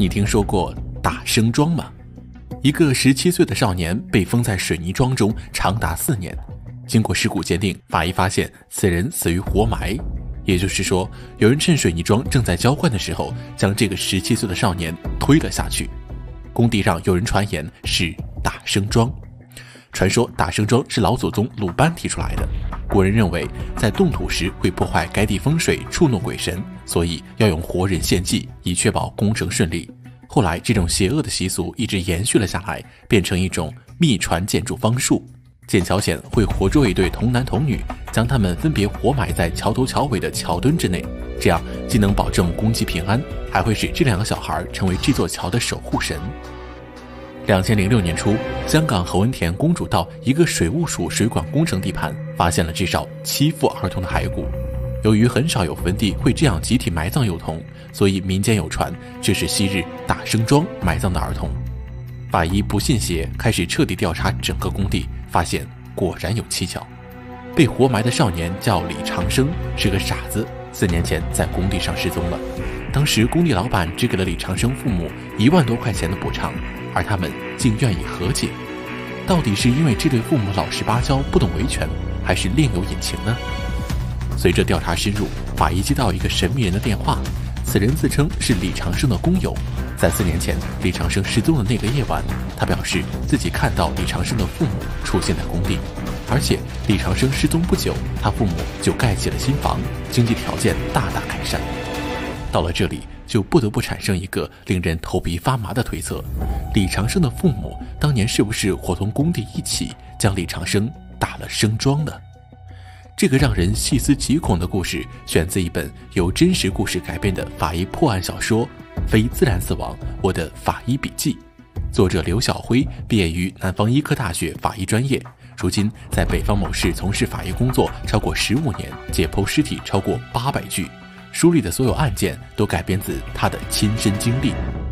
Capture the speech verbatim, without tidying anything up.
你听说过打生桩吗？一个十七岁的少年被封在水泥桩中长达四年，经过尸骨鉴定，法医发现此人死于活埋，也就是说，有人趁水泥桩正在浇灌的时候，将这个十七岁的少年推了下去。工地上有人传言是打生桩，传说打生桩是老祖宗鲁班提出来的。古人认为在动土时会破坏该地风水，触怒鬼神，所以要用活人献祭，以确保工程顺利。后来这种邪恶的习俗一直延续了下来，变成一种秘传建筑方术。建桥前会活捉一对童男童女，将他们分别活埋在桥头桥尾的桥墩之内，这样既能保证公鸡平安，还会使这两个小孩成为这座桥的守护神。两千零六年初，香港何文田公主道一个水务署水管工程地盘发现了至少七副儿童的骸骨。由于很少有坟地会这样集体埋葬幼童，所以民间有传这是昔日打生桩埋葬的儿童。法医不信邪，开始彻底调查整个工地，发现果然有蹊跷。被活埋的少年叫李长生，是个傻子，四年前在工地上失踪了。当时工地老板只给了李长生父母一万多块钱的补偿，而他们竟愿意和解。到底是因为这对父母老实巴交，不懂维权，还是另有隐情呢？随着调查深入，法医接到一个神秘人的电话，此人自称是李长生的工友。在四年前李长生失踪的那个夜晚，他表示自己看到李长生的父母出现在工地，而且李长生失踪不久，他父母就盖起了新房，经济条件大大改善。到了这里，就不得不产生一个令人头皮发麻的推测：李长生的父母当年是不是伙同工地一起将李长生打了生桩呢？这个让人细思极恐的故事选自一本由真实故事改编的法医破案小说《非自然死亡：我的法医笔记》，作者刘晓辉毕业于南方医科大学法医专业，如今在北方某市从事法医工作超过十五年，解剖尸体超过八百具。书里的所有案件都改编自他的亲身经历。